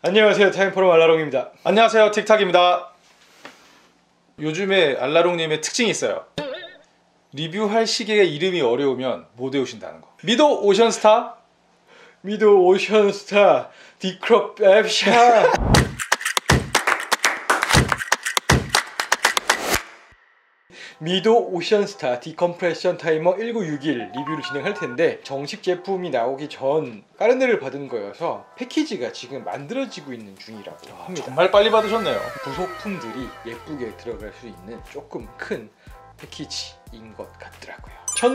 안녕하세요, 타임포럼 알라롱입니다. 안녕하세요, 틱탁입니다. 요즘에 알라롱님의 특징이 있어요. 리뷰할 시계의 이름이 어려우면 못 외우신다는 거. 미도 오션스타? 미도 오션스타 디크롭앱샤. 미도 오션스타 디컴프레션 타이머 1961 리뷰를 진행할 텐데, 정식 제품이 나오기 전 까르네를 받은 거여서 패키지가 지금 만들어지고 있는 중이라고 합니다. 정말 빨리 받으셨네요. 부속품들이 예쁘게 들어갈 수 있는 조금 큰 패키지인 것 같더라고요.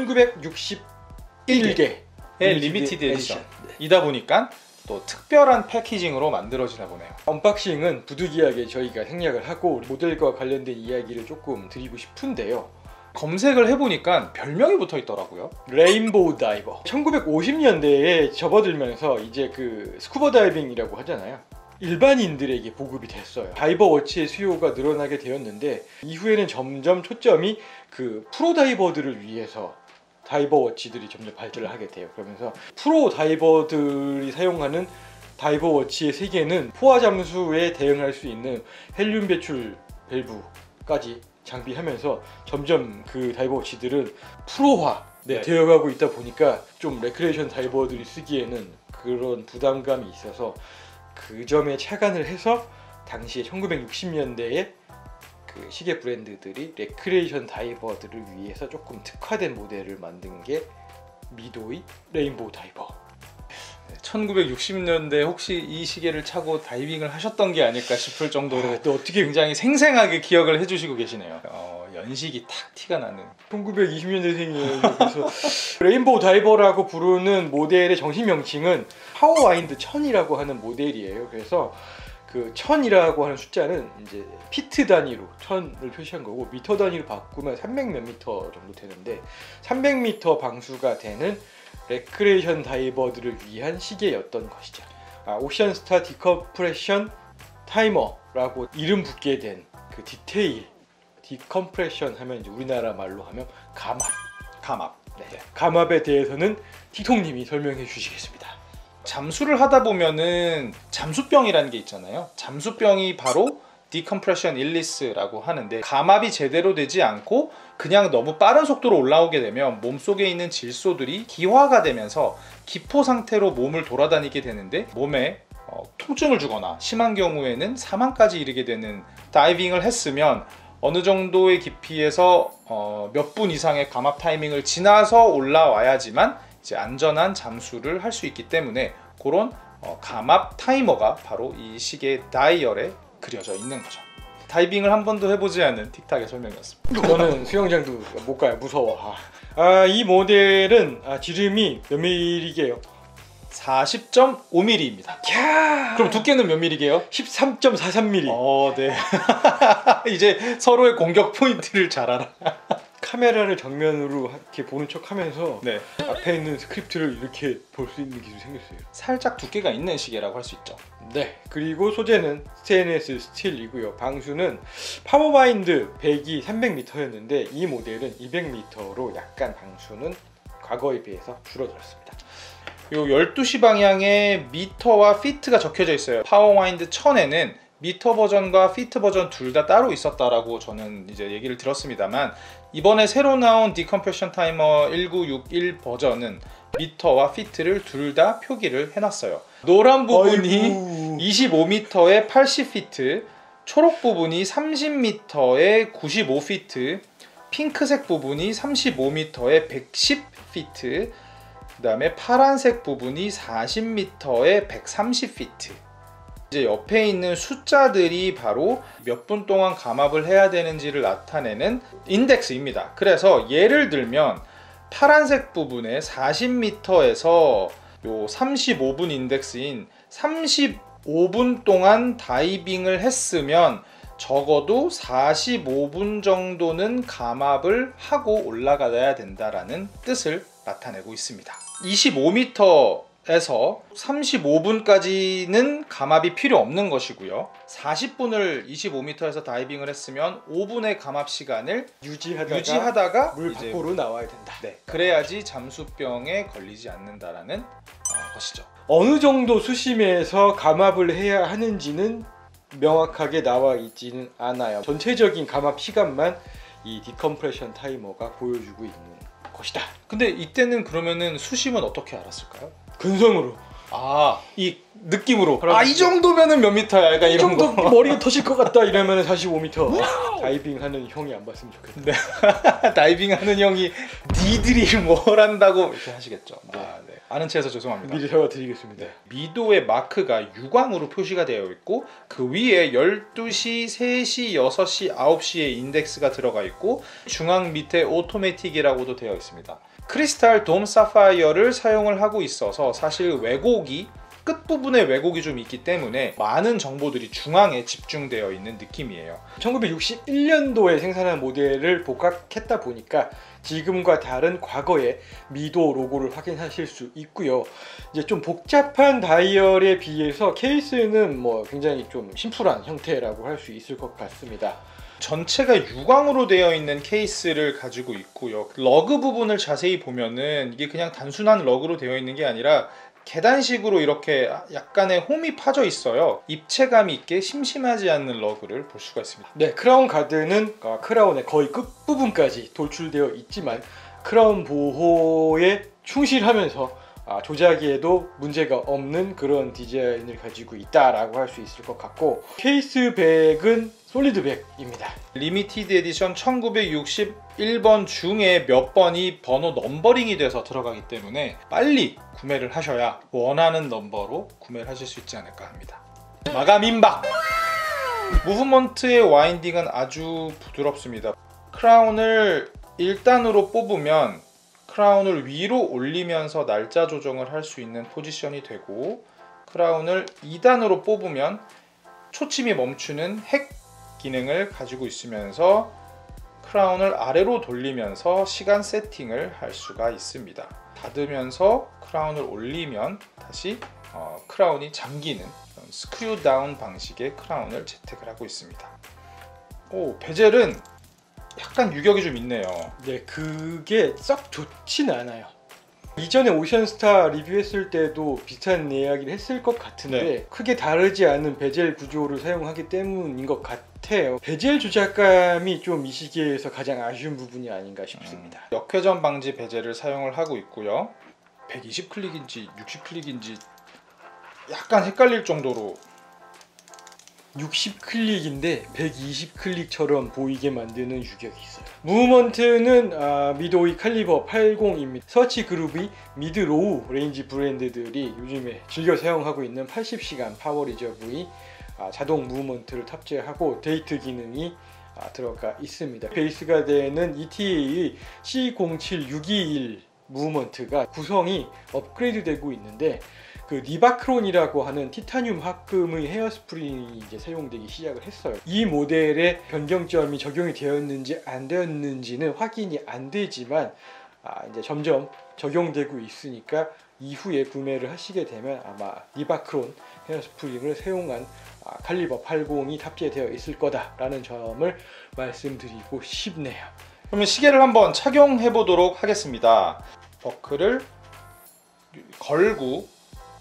1961개의 리미티드 에디션이다 보니까 또 특별한 패키징으로 만들어지나 보네요. 언박싱은 부득이하게 저희가 생략을 하고 모델과 관련된 이야기를 조금 드리고 싶은데요. 검색을 해보니까 별명이 붙어 있더라고요. 레인보우 다이버. 1950년대에 접어들면서 이제 그 스쿠버 다이빙이라고 하잖아요. 일반인들에게 보급이 됐어요. 다이버 워치의 수요가 늘어나게 되었는데, 이후에는 점점 초점이 그 프로 다이버들을 위해서 다이버 워치들이 점점 발전을 하게 돼요. 그러면서 프로 다이버들이 사용하는 다이버 워치의 세계는 포화 잠수에 대응할 수 있는 헬륨 배출 밸브까지 장비하면서 점점 그 다이버 워치들은 프로화 되어가고 있다 보니까 좀 레크레이션 다이버들이 쓰기에는 그런 부담감이 있어서 그 점에 착안을 해서 당시에 1960년대에 그 시계 브랜드들이 레크레이션 다이버들을 위해서 조금 특화된 모델을 만든 게 미도의 레인보우 다이버. 1960년대 혹시 이 시계를 차고 다이빙을 하셨던 게 아닐까 싶을 정도로 또 어떻게 굉장히 생생하게 기억을 해주시고 계시네요. 연식이 탁 티가 나는. 1920년대생이에요. 그래서 레인보우 다이버라고 부르는 모델의 정식 명칭은 파워와인드 1000이라고 하는 모델이에요. 그래서 그 1000이라고 하는 숫자는 이제 피트 단위로 1000을 표시한 거고, 미터 단위로 바꾸면 300 몇 미터 정도 되는데, 300m 방수가 되는 레크레이션 다이버들을 위한 시계였던 것이죠. 오션스타 디컴프레션 타이머라고 이름 붙게 된 그 디테일, 디컴프레션 하면 이제 우리나라 말로 하면 감압. 네. 감압에 대해서는 틱톡님이 설명해 주시겠습니다. 잠수를 하다 보면은 잠수병이라는 게 있잖아요. 잠수병이 바로 디컴프레션 일리스라고 하는데, 감압이 제대로 되지 않고 그냥 너무 빠른 속도로 올라오게 되면 몸속에 있는 질소들이 기화가 되면서 기포 상태로 몸을 돌아다니게 되는데, 몸에 통증을 주거나 심한 경우에는 사망까지 이르게 되는, 다이빙을 했으면 어느 정도의 깊이에서 몇 분 이상의 감압 타이밍을 지나서 올라와야지만 이제 안전한 잠수를 할 수 있기 때문에, 그런 감압 타이머가 바로 이 시계 다이얼에 그려져 있는 거죠. 다이빙을 한 번도 해보지 않은 틱탁의 설명이었습니다. 저는 수영장도 못 가요. 무서워. 이 모델은 지름이 몇 밀리게요? 40.5mm입니다. 그럼 두께는 몇 mm게요? 13.43mm. 네. 이제 서로의 공격 포인트를 잘 알아. 카메라를 정면으로 이렇게 보는 척 하면서 네. 앞에 있는 스크립트를 이렇게 볼 수 있는 기술이 생겼어요. 살짝 두께가 있는 시계라고 할 수 있죠. 네. 그리고 소재는 스테인리스 스틸이고요. 방수는 파워마인드 100이 300m였는데 이 모델은 200m로 약간 방수는 과거에 비해서 줄어들었습니다. 요 12시 방향에 미터와 피트가 적혀져 있어요. 파워와인드 1000에는 미터 버전과 피트 버전 둘 다 따로 있었다라고 저는 이제 얘기를 들었습니다만, 이번에 새로 나온 디컴프레션 타이머 1961 버전은 미터와 피트를 둘 다 표기를 해놨어요. 노란 부분이 25m에 80피트, 초록 부분이 30m에 95피트, 핑크색 부분이 35m에 110피트, 그 다음에 파란색 부분이 40m에 130피트. 이제 옆에 있는 숫자들이 바로 몇 분 동안 감압을 해야 되는지를 나타내는 인덱스입니다. 그래서 예를 들면 파란색 부분에 40m에서 요 35분 인덱스인 35분 동안 다이빙을 했으면 적어도 45분 정도는 감압을 하고 올라가야 된다라는 뜻을 나타내고 있습니다. 25m에서 35분까지는 감압이 필요 없는 것이고요. 40분을 25m에서 다이빙을 했으면 5분의 감압 시간을 유지하다가 물 밖으로 나와야 된다. 네, 그래야지 잠수병에 걸리지 않는다라는 것이죠. 어느 정도 수심에서 감압을 해야 하는지는 명확하게 나와 있지는 않아요. 전체적인 감압 시간만 이 디컴프레션 타이머가 보여주고 있는 것이다. 근데 이때는 그러면은 수심은 어떻게 알았을까요? 근성으로. 이 느낌으로. 그렇지. 이 정도면은 몇 미터야? 약간 이 이런 정도 거. 머리가 터질 것 같다 이러면 45m. 다이빙하는 형이 안 봤으면 좋겠다. 네. 다이빙하는 형이 니들이 뭘 한다고 이렇게 하시겠죠. 네. 네. 아는 체해서 죄송합니다. 미리 사과드리겠습니다. 네. 미도의 마크가 유광으로 표시가 되어 있고 그 위에 12시, 3시, 6시, 9시의 인덱스가 들어가 있고 중앙 밑에 오토매틱이라고도 되어 있습니다. 크리스탈 돔 사파이어를 사용을 하고 있어서 사실 왜곡이 끝부분에 왜곡이 좀 있기 때문에 많은 정보들이 중앙에 집중되어 있는 느낌이에요. 1961년도에 생산한 모델을 복각했다 보니까 지금과 다른 과거의 미도 로고를 확인하실 수 있고요. 이제 좀 복잡한 다이얼에 비해서 케이스는 뭐 굉장히 좀 심플한 형태라고 할 수 있을 것 같습니다. 전체가 유광으로 되어 있는 케이스를 가지고 있고요. 러그 부분을 자세히 보면은 이게 그냥 단순한 러그로 되어 있는 게 아니라 계단식으로 이렇게 약간의 홈이 파져 있어요. 입체감 있게 심심하지 않는 러그를 볼 수가 있습니다. 네, 크라운 가드는 크라운의 거의 끝부분까지 돌출되어 있지만 크라운 보호에 충실하면서 조작에도 문제가 없는 그런 디자인을 가지고 있다라고 할 수 있을 것 같고, 케이스 백은 솔리드 백입니다. 리미티드 에디션 1961번 중에 몇 번이 번호 넘버링이 돼서 들어가기 때문에 빨리 구매를 하셔야 원하는 넘버로 구매를 하실 수 있지 않을까 합니다. 마감 임박! 무브먼트의 와인딩은 아주 부드럽습니다. 크라운을 1단으로 뽑으면 크라운을 위로 올리면서 날짜 조정을 할 수 있는 포지션이 되고, 크라운을 2단으로 뽑으면 초침이 멈추는 핵 기능을 가지고 있으면서 크라운을 아래로 돌리면서 시간 세팅을 할 수가 있습니다. 닫으면서 크라운을 올리면 다시 크라운이 잠기는 스크류 다운 방식의 크라운을 채택을 하고 있습니다. 베젤은 약간 유격이 좀 있네요. 네, 그게 썩 좋진 않아요. 이전에 오션스타 리뷰했을 때도 비슷한 이야기를 했을 것 같은데, 네. 크게 다르지 않은 베젤 구조를 사용하기 때문인 것 같아요. 베젤 조작감이 좀 이 시기에서 가장 아쉬운 부분이 아닌가 싶습니다. 역회전 방지 베젤을 사용을 하고 있고요. 120 클릭인지 60 클릭인지 약간 헷갈릴 정도로 60 클릭인데 120 클릭처럼 보이게 만드는 유격이 있어요. 무브먼트는 미도이 칼리버 80입니다. 서치 그룹이 미드 로우 레인지 브랜드들이 요즘에 즐겨 사용하고 있는 80시간 파워 리저브의 자동 무브먼트를 탑재하고 데이트 기능이 들어가 있습니다. 베이스가 되는 ETA의 C07621 무브먼트가 구성이 업그레이드 되고 있는데, 그 니바크론이라고 하는 티타늄 합금의 헤어스프링이 이제 사용되기 시작을 했어요. 이 모델의 변경점이 적용이 되었는지 안 되었는지는 확인이 안 되지만 이제 점점 적용되고 있으니까 이후에 구매를 하시게 되면 아마 니바크론 헤어스프링을 사용한 칼리버 80이 탑재되어 있을 거다라는 점을 말씀드리고 싶네요. 그러면 시계를 한번 착용해 보도록 하겠습니다. 버클을 걸고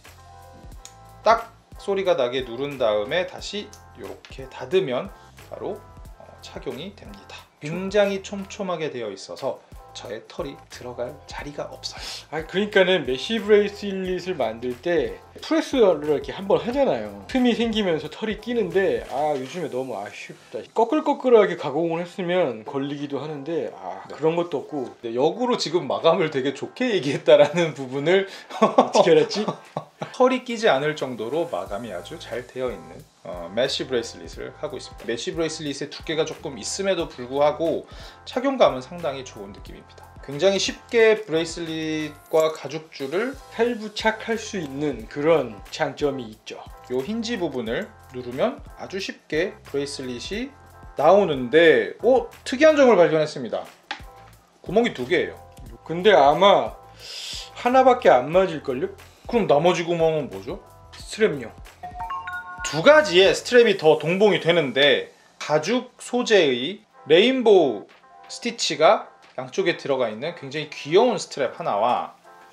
딱 소리가 나게 누른 다음에 다시 이렇게 닫으면 바로 착용이 됩니다. 굉장히 촘촘하게 되어 있어서 저의 털이 들어갈 자리가 없어요. 그러니까는 메쉬 브레이슬릿을 만들 때 프레스를 이렇게 한번 하잖아요. 틈이 생기면서 털이 끼는데 요즘에 너무 아쉽다. 꺼끌꺼끌하게 가공을 했으면 걸리기도 하는데 그런 것도 없고. 역으로 지금 마감을 되게 좋게 얘기했다라는 부분을 어떻게 알았지? 털이 끼지 않을 정도로 마감이 아주 잘 되어 있는 메쉬 브레이슬릿을 하고 있습니다. 메쉬 브레이슬릿의 두께가 조금 있음에도 불구하고 착용감은 상당히 좋은 느낌입니다. 굉장히 쉽게 브레이슬릿과 가죽줄을 탈부착할 수 있는 그런 장점이 있죠. 이 힌지 부분을 누르면 아주 쉽게 브레이슬릿이 나오는데 특이한 점을 발견했습니다. 구멍이 2개예요. 근데 아마 하나밖에 안 맞을걸요? 그럼 나머지 구멍은 뭐죠? 스트랩용. 2가지의 스트랩이 더 동봉이 되는데, 가죽 소재의 레인보우 스티치가 양쪽에 들어가 있는 굉장히 귀여운 스트랩 하나와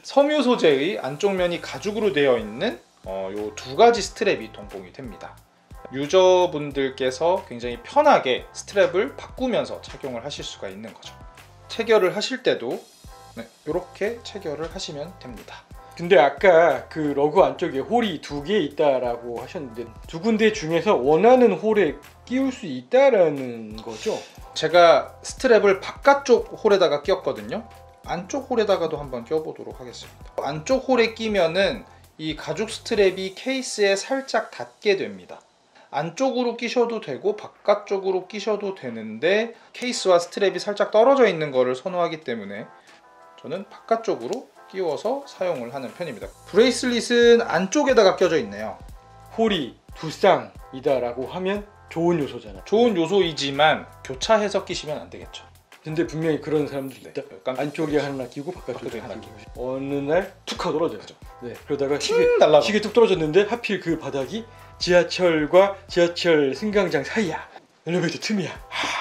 섬유 소재의 안쪽 면이 가죽으로 되어 있는 요 두 가지 스트랩이 동봉이 됩니다. 유저분들께서 굉장히 편하게 스트랩을 바꾸면서 착용을 하실 수가 있는 거죠. 체결을 하실 때도 이렇게 체결을 하시면 됩니다. 근데 아까 그 러그 안쪽에 홀이 2개 있다라고 하셨는데 두 군데 중에서 원하는 홀에 끼울 수 있다라는 거죠? 제가 스트랩을 바깥쪽 홀에다가 끼웠거든요. 안쪽 홀에다가도 한번 껴보도록 하겠습니다. 안쪽 홀에 끼면은 이 가죽 스트랩이 케이스에 살짝 닿게 됩니다. 안쪽으로 끼셔도 되고 바깥쪽으로 끼셔도 되는데 케이스와 스트랩이 살짝 떨어져 있는 거를 선호하기 때문에 저는 바깥쪽으로 끼워서 사용을 하는 편입니다. 브레이슬릿은 안쪽에다가 껴져 있네요. 홀이 두 쌍이다라고 하면 좋은 요소잖아. 좋은 요소이지만 교차해서 끼시면 안 되겠죠. 근데 분명히 그런 사람들이 있다. 안쪽에 하나 끼고 바깥쪽에 하나 끼고 어느 날 툭 하고 떨어졌죠. 네, 그러다가 시계 뚝 떨어졌는데 하필 그 바닥이 지하철과 지하철 승강장 사이야. 엘리베이터 틈이야.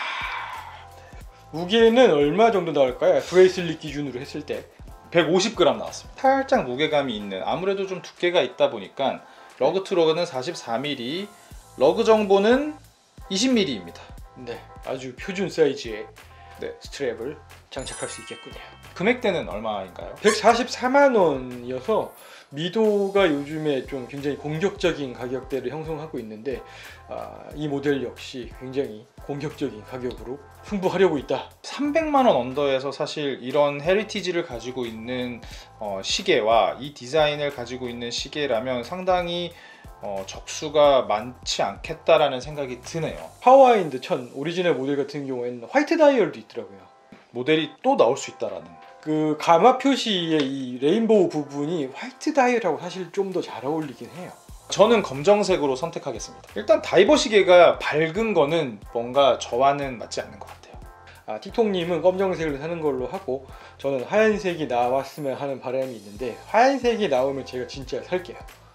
무게는 얼마 정도 나올까요? 브레이슬릿 기준으로 했을 때 150g 나왔습니다. 살짝 무게감이 있는, 아무래도 좀 두께가 있다 보니까 러그 트로그는 44mm, 러그 정보는 20mm입니다. 네, 아주 표준 사이즈의 네. 스트랩을 장착할 수 있겠군요. 금액대는 얼마인가요? 144만 원이어서 미도가 요즘에 좀 굉장히 공격적인 가격대를 형성하고 있는데 이 모델 역시 굉장히 공격적인 가격으로 승부하려고 있다. 300만 원 언더에서 사실 이런 헤리티지를 가지고 있는 시계와 이 디자인을 가지고 있는 시계라면 상당히 적수가 많지 않겠다라는 생각이 드네요. 파워와인드 1000 오리지널 모델 같은 경우에는 화이트 다이얼도 있더라고요. 모델이 또 나올 수 있다라는. 그 가마 표시의 이 레인보우 부분이 화이트 다이얼하고 사실 좀 더 잘 어울리긴 해요. 저는 검정색으로 선택하겠습니다. 일단 다이버 시계가 밝은 거는 뭔가 저와는 맞지 않는 것 같아요. 틱톡님은 검정색을 사는 걸로 하고 저는 하얀색이 나왔으면 하는 바람이 있는데 하얀색이 나오면 제가 진짜 살게요.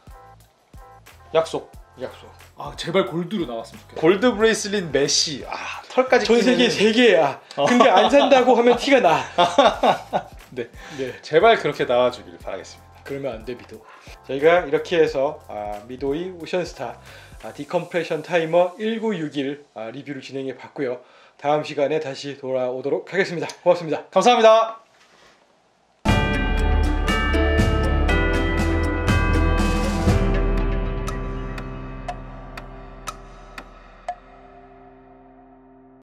약속. 제발 골드로 나왔으면 좋겠어요. 골드 브레이슬릿 메시. 털까지 전 세계 3개야. 근데 안 산다고 하면 티가 나. 네. 네. 제발 그렇게 나와주길 바라겠습니다. 그러면 안 돼, 미도. 저희가 이렇게 해서 미도이 오션스타 디컴프레션 타이머 1961 리뷰를 진행해 봤고요. 다음 시간에 다시 돌아오도록 하겠습니다. 고맙습니다. 감사합니다.